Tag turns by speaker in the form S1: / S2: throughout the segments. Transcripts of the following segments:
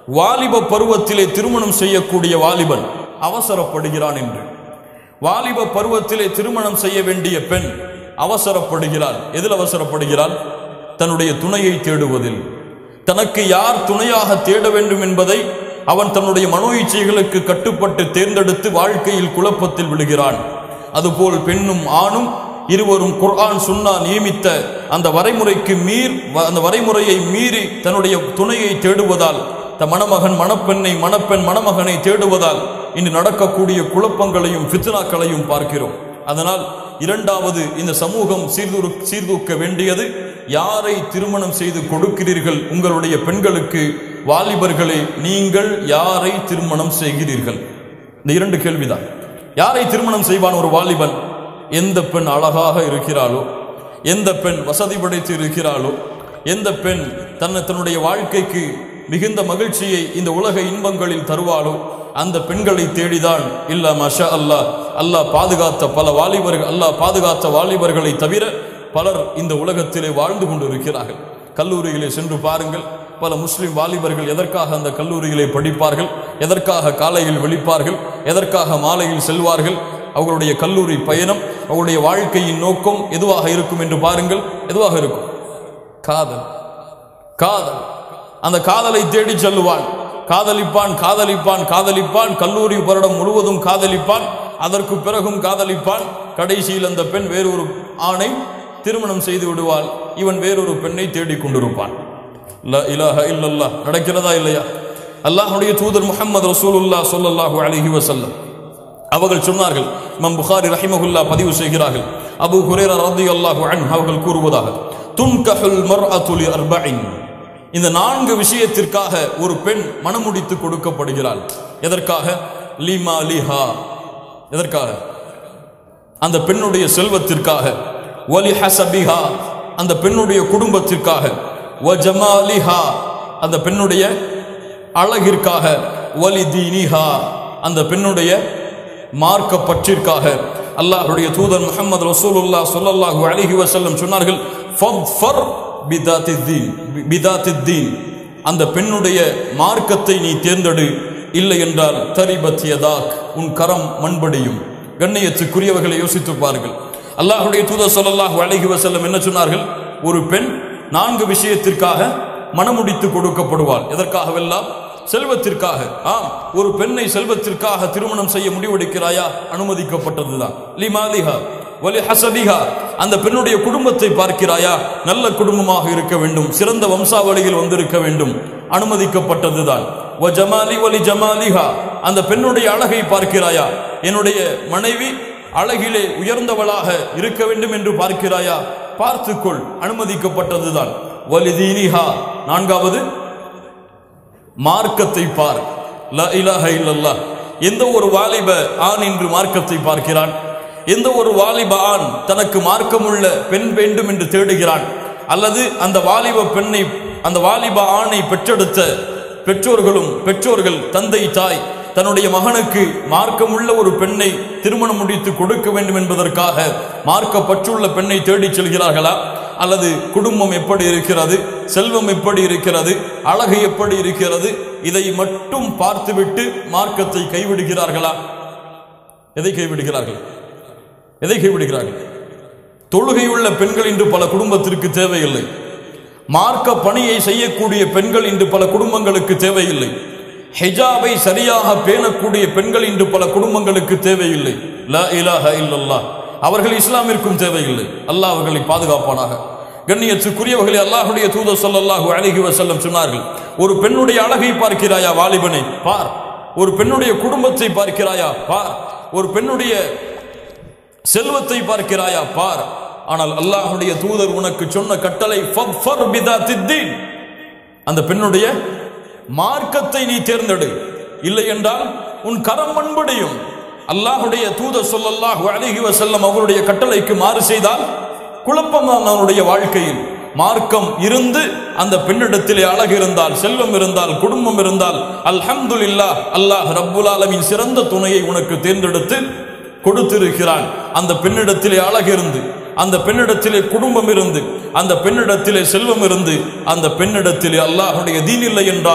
S1: வாலிப பருவத்திலே திருமணம் செய்யக்கூடிய வாலிபன் அவசரப்படுகிறான் என்று. வாலிப பருவத்திலே திருமணம் செய்ய வேண்டிய பெண் அவசரப்படுகிறாள். எதில் அவசரப்படுகிறாள்? தன்னுடைய துணையை தேடுவதில். தனக்கு யார் துணையாக தேட வேண்டும் என்பதை அவன் தன்னுடைய மனோ இச்சைகளுக்கு கட்டுப்பட்டு தேர்ந்தெடுத்து வாழ்க்கையில் குழப்பத்தில் விழுகிறான். அதுபோல் பெண்ணும் ஆணும் இருவரும் குர்ஆன் சுன்னா நியமித்த அந்த வரைமுறையை மீறி தன்னுடைய துணையை தேடுவதால், மணமகன் மணப்பெண்ணை, மணப்பெண் மணமகனை தேடுவதால் இன்று நடக்கக்கூடிய குழப்பங்களையும் ஃபித்னாக்களையும் பார்க்கிறோம். அதனால் இரண்டாவது, இந்த சமூகம் சீர்தூக்க வேண்டியது, யாரை திருமணம் செய்து கொடுக்கிறீர்கள் உங்களுடைய பெண்களுக்கு. வாலிபர்களே, நீங்கள் யாரை திருமணம் செய்கிறீர்கள்? இந்த இரண்டு கேள்விதான். யாரை திருமணம் செய்வான் ஒரு வாலிபன்? எந்த பெண் அழகாக இருக்கிறாளோ, எந்த பெண் வசதி படைத்து இருக்கிறாளோ, எந்த பெண் தன்னுடைய வாழ்க்கைக்கு மிகுந்த மகிழ்ச்சியை இந்த உலக இன்பங்களில் தருவாளோ அந்த பெண்களை தேடிதான். இல்ல மாஷா அல்லாஹ், அல்லாஹ் பாதுகாத்த பல வாலிபர்கள், அல்லாஹ் பாதுகாத்த வாலிபர்களை தவிர பலர் இந்த உலகத்திலே வாழ்ந்து கொண்டிருக்கிறார்கள். கல்லூரியிலே சென்று பாருங்கள், பல முஸ்லிம் வாலிபர்கள் எதற்காக அந்த கல்லூரியிலே படிப்பார்கள், எதற்காக காலையில் விழிப்பார்கள், எதற்காக மாலையில் செல்வார்கள். அவர்களுடைய கல்லூரி பயணம், அவருடைய வாழ்க்கையின் நோக்கம் எதுவாக இருக்கும் என்று பாருங்கள். எதுவாக இருக்கும்? காதல். காதல். அந்த காதலை தேடி செல்லுவான். காதலிப்பான், காதலிப்பான், காதலிப்பான். கல்லூரி வருடம் முழுவதும் காதலிப்பான். அதற்கு பிறகும் காதலிப்பான். கடைசியில் அந்த பெண் வேறொரு ஆணை திருமணம் செய்து விடுவாள். இவன் வேறொரு பெண்ணை தேடிக்கொண்டிருப்பான். லா இலாஹ இல்லல்லாஹ். நடக்கிறதா இல்லையா? அல்லாஹ்வுடைய தூதர் முஹம்மது ரசூலுல்லாஹ் ஸல்லல்லாஹு அலைஹி வஸல்லம் அவர்கள் சொன்னார்கள், இமாம் புகாரி ரஹிமஹுல்லாஹ் பதிவு செய்கிறார்கள், அபூ ஹுரைரா ரலியல்லாஹு அன்ஹு அவர்கள் கூறுவதாக, துன்கஹுல் மர்அத்து லி அர்பஇன். இந்த 4 விஷயத்திற்காக ஒரு பெண் மணமுடித்து கொடுக்கப்படுகிறாள். எதற்காக? லிமா லிஹா. எதற்காக? அந்த பெண்ணுடைய செல்வத்திற்காக. வலி ஹஸபிஹா, அந்த பெண்ணுடைய குடும்பத்திற்காக. வ ஜமாலிஹா, அந்த பெண்ணுடைய அழகிற்காக. வலி தீனிஹா, அந்த பெண்ணுடைய மார்க்க பற்றிற்காக. அல்லாஹ்வுடைய தூதர் முஹம்மது ரசூலுல்லாஹ் ஸல்லல்லாஹு அலைஹி வஸல்லம் சொன்னார்கள், ஃபர் பிதாத்தித்தீன், அந்த பெண்ணுடைய மார்க்கத்தை நீ தேர்ந்தெடு, இல்லை என்றால் தரிபத் யதாக், உன் கரம் மண்படியும். கண்ணியத்துக்குரியவர்களை யோசித்து பாருங்கள். அல்லாஹ்வுடைய தூதர் ஸல்லல்லாஹு அலைஹி வஸல்லம் என்ன சொன்னார்கள்? ஒரு பெண் 4 விஷயத்திற்காக மணமுடித்து கொடுக்கப்படுவாள். எதற்காகவெல்லாம்? செல்வத்திற்காக. ஆம், ஒரு பெண்ணை செல்வத்திற்காக திருமணம் செய்ய முடிவெடுக்கிறாயா? அனுமதிக்கப்பட்டதுதான். லிமாலிஹா வலி ஹஸபிஹா, அந்த பெண்ணுடைய குடும்பத்தை பார்க்கிறாயா? நல்ல குடும்பமாக இருக்க வேண்டும், சிறந்த வம்சாவளியில் வந்திருக்க வேண்டும், அனுமதிக்கப்பட்டதுதான். வ ஜமாலி வலி ஜமாலிஹா, அந்த பெண்ணுடைய அழகை பார்க்கிறாயா? என்னுடைய மனைவி அழகிலே உயர்ந்தவளாக இருக்க வேண்டும் என்று பார்க்கிறாயா? பார்த்துக்கொள், அனுமதிக்கப்பட்டதுதான். வலி தீனிஹா, 4வது மார்க்கத்தை பார். லா இலாஹ இல்லல்லாஹ். எந்த ஒரு வாலிப ஆண் இன்று மார்க்கத்தை பார்க்கிறான்? எந்த ஒரு வாலிப ஆண் தனக்கு மார்க்கமுள்ள பெண் வேண்டும் என்று தேடுகிறான்? அல்லது அந்த வாலிப பெண்ணை, அந்த வாலிப ஆணை பெற்றெடுத்த பெற்றோர்கள், தந்தை தாய் தன்னுடைய மகனுக்கு மார்க்கமுள்ள ஒரு பெண்ணை திருமணம் முடித்து கொடுக்க வேண்டும் என்பதற்காக மார்க்க பற்றுள்ள பெண்ணை தேடிச் செல்கிறார்களா? அல்லது குடும்பம் எப்படி இருக்கிறது, செல்வம் எப்படி இருக்கிறது, அழகு எப்படி இருக்கிறது, இதை மட்டும் பார்த்துவிட்டு மார்க்கத்தை கைவிடுகிறார்களா? எதை கைவிடுகிறார்கள்? எதை கைவிடுகிறார்கள்? தொழுகையுள்ள பெண்கள் இன்று பல குடும்பத்திற்கு தேவையில்லை. மார்க்க பணியை செய்யக்கூடிய பெண்கள் இன்று பல குடும்பங்களுக்கு தேவையில்லை. ஹிஜாபை சரியாக பேணக்கூடிய பெண்கள் இன்று பல குடும்பங்களுக்கு தேவையில்லை. லா இலாஹ இல்லல்லாஹ். அவர்கள் இஸ்லாமிற்கும் தேவையில்லை. அல்லாஹ் அவர்களை பாதுகாப்பானாக. கண்ணியத்துக்குரியவர்களே, அல்லாஹ்வுடைய தூதர் ஸல்லல்லாஹு அலைஹி வஸல்லம் சொன்னார்கள், ஒரு பெண்ணுடைய அழகை பார்க்கிறாயா? வாலிபனை பார். ஒரு பெண்ணுடைய குடும்பத்தை பார்க்கிறாயா? பார். ஒரு பெண்ணுடைய செல்வத்தை பார்க்கிறாயா? பார். ஆனால் அல்லாஹ்வுடைய தூதர் உனக்கு சொன்ன கட்டளை, ஃபர் பிதாத்தித்தீன், அந்த பெண்ணுடைய மார்க்கத்தை நீ தேர்ந்தெடு, இல்லை என்றால் உன் கரம் மண்படியும். அல்லாஹ்வுடைய தூதர் ஸல்லல்லாஹு அலைஹி வஸல்லம் அவருடைய கட்டளைக்கு மாறு செய்தால் குழப்பம்தான் அவனுடைய வாழ்க்கையில். மார்க்கம் இருந்து அந்த பெண்ணிடத்திலே அழகு இருந்தால், செல்வம் இருந்தால், குடும்பம் இருந்தால், அல்ஹம்துலில்லாஹ், அல்லாஹ் ரப்புல் ஆலமீன் சிறந்த துணையை உனக்கு தேர்ந்தெடுத்து கொடுத்திருக்கிறான். அந்த பெண்ணிடத்திலே அழகு இருந்து, அந்த பெண்ணிடத்திலே குடும்பம் இருந்து, அந்த பெண்ணிடத்திலே செல்வம் இருந்து, அந்த பெண்ணிடத்திலே அல்லாஹ்வுடைய தீன் இல்லை என்றால்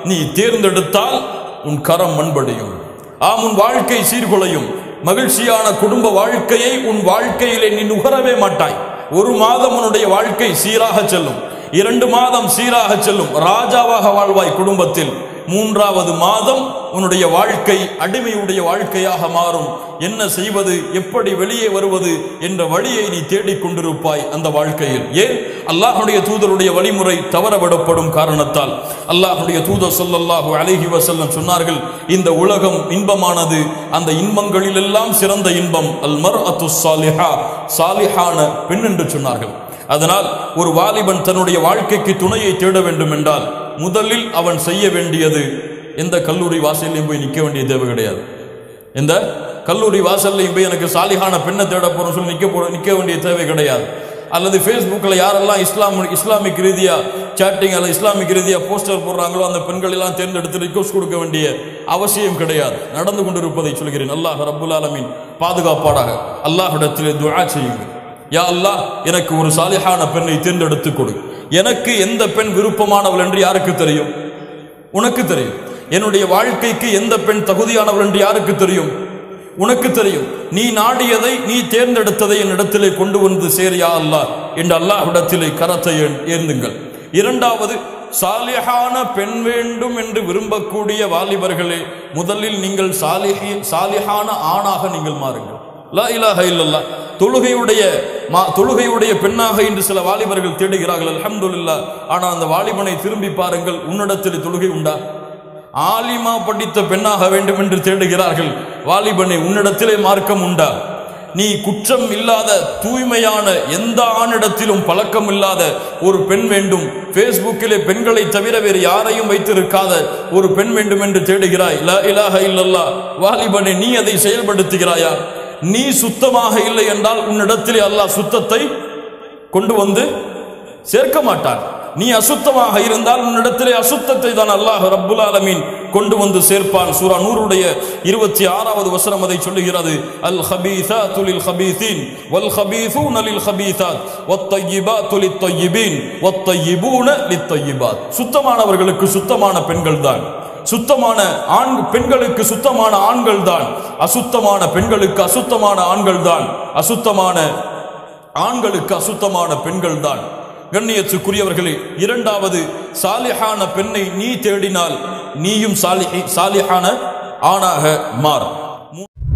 S1: நீ தேர்ந்தெடுத்தால் உன் கரம் மண்படியும், உன் வாழ்க்கை சீர்குலையும். மகிழ்ச்சியான குடும்ப வாழ்க்கையை உன் வாழ்க்கையிலே நீ நுகரவே மாட்டாய். 1 மாதம் உன்னுடைய வாழ்க்கை சீராக செல்லும், 2 மாதம் சீராக செல்லும், ராஜாவாக வாழ்வாய் குடும்பத்தில். 3வது மாதம் உன்னுடைய வாழ்க்கை அடிமையுடைய வாழ்க்கையாக மாறும். என்ன செய்வது, எப்படி வெளியே வருவது என்ற வழியை நீ தேடிக்கொண்டிருப்பாய் அந்த வாழ்க்கையில். ஏன்? அல்லாஹ்வுடைய தூதருடைய வழிமுறை தவறவிடப்படும் காரணத்தால். அல்லாஹ்வுடைய தூதர் ஸல்லல்லாஹு அலைஹி வஸல்லம் சொன்னார்கள், இந்த உலகம் இன்பமானது, அந்த இன்பங்களில் எல்லாம் சிறந்த இன்பம் அல் மர்அத்து ஸாலிஹா, சாலிஹான பெண் என்று சொன்னார்கள். அதனால் ஒரு வாலிபன் தன்னுடைய வாழ்க்கைக்கு துணையை தேட வேண்டும் என்றால் முதலில் அவன் செய்ய வேண்டியது, எந்த கல்லூரி வாசல்லையும் போய் நிற்க வேண்டிய தேவை கிடையாது. எந்த கல்லூரி வாசல்லையும் போய் எனக்கு சாலிஹான பெண்ணை தேட போறோம் சொல்லி நிற்க வேண்டிய தேவை கிடையாது. அல்லது ஃபேஸ்புக்கில் யாரெல்லாம் இஸ்லாமிக் ரீதியா சாட்டிங் அல்லது இஸ்லாமிக் ரீதியா போஸ்டர் போடுறாங்களோ அந்த பெண்கள் எல்லாம் தேர்ந்தெடுத்து ரிக்வெஸ்ட் கொடுக்க வேண்டிய அவசியம் கிடையாது. நடந்து கொண்டிருப்பதை சொல்கிறேன். அல்லாஹ் ரப்புல் ஆலமீன் பாதுகாப்பாடாக. அல்லாஹ்விடத்திலே துஆ செய்யுங்கள், யா அல்லாஹ் எனக்கு ஒரு சாலிஹான பெண்ணை தேர்ந்தெடுத்து கொடு. எனக்கு எந்த பெண் விருப்பமானவள் என்று யாருக்கு தெரியும்? உனக்கு தெரியும். என்னுடைய வாழ்க்கைக்கு எந்த பெண் தகுதியானவள் என்று யாருக்கு தெரியும்? உனக்கு தெரியும். நீ நாடியதை, நீ தேர்ந்தெடுத்ததை என்னிடத்திலே கொண்டு வந்து சேர் யா அல்லாஹ் என்று அல்லாஹ்விடத்திலே கரத்தை ஏந்துங்கள். 2வது, சாலிஹான பெண் வேண்டும் என்று விரும்பக்கூடிய வாலிபர்களே, முதலில் நீங்கள் சாலிஹான ஆணாக நீங்கள் மாறுங்கள். லா இலாஹ இல்லல்லாஹ். தொழுகையுடைய பெண்ணாக இன்று சில வாலிபர்கள் தேடுகிறார்கள், அல்ஹம்துலில்லாஹ். ஆனா அந்த வாலிபனை திரும்பி பாருங்கள், உன்னிடத்தில் தொழுகை உண்டா? ஆலிமா படித்த பெண்ணாக வேண்டும் என்று தேடுகிறார்கள். வாலிபனை, உன்னிடத்திலே மார்க்கம் உண்டா? நீ குற்றம் இல்லாத தூய்மையான எந்த ஆணிடத்திலும் பழக்கம் இல்லாத ஒரு பெண் வேண்டும், பேஸ்புக்கிலே பெண்களை தவிர வேறு யாரையும் வைத்திருக்காத ஒரு பெண் வேண்டும் என்று தேடுகிறாய். லா இலாஹ இல்லல்லாஹ். வாலிபனை, நீ அதை செயல்படுத்துகிறாயா? நீ சுத்தமாக இல்லை என்றால் உன்னிடத்திலே அல்லாஹ் சுத்தத்தை கொண்டு வந்து சேர்க்க மாட்டான். நீ அசுத்தமாக இருந்தால் உன்னிடத்திலே அசுத்தத்தை தான் அல்லாஹ் ரப்புல் ஆலமீன் கொண்டு வந்து சேர்ப்பான். சூரா நூருடைய 26வது வசனம் அதை சொல்லுகிறது. அல் ஹபீஸாத்து லில் ஹபீஸீன் வல் ஹபீஸூன லில் ஹபீஸாத் வத் தய்யிபாத்து லித் தய்யிபீன் வத் தய்யிபூன லித் தய்யிபாத். சுத்தமானவர்களுக்கு சுத்தமான பெண்கள் தான், சுத்தமான பெண்களுக்கு சுத்தமான ஆண்கள் தான், அசுத்தமான பெண்களுக்கு அசுத்தமான ஆண்கள் தான், அசுத்தமான ஆண்களுக்கு அசுத்தமான பெண்கள் தான். கண்ணியத்துக்குரியவர்களே, 2வது, சாலிஹான பெண்ணை நீ தேடினால் நீயும் சாலிஹான ஆணாக மாறு.